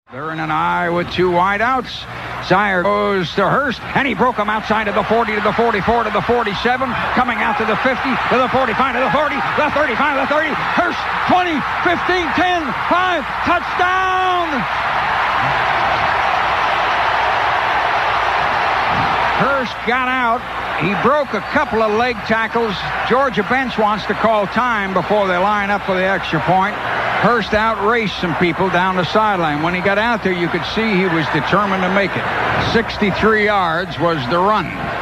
They're in an eye with two wideouts. Sire goes to Hearst, and he broke him outside of the 40 to the 44 to the 47, coming out to the 50 to the 45 to the 40, the 35 to the 30. Hearst 20, 15, 10, 5, touchdown! Hearst got out. He broke a couple of leg tackles. Georgia bench wants to call time before they line up for the extra point. Hearst outraced some people down the sideline. When he got out there, you could see he was determined to make it. 63 yards was the run.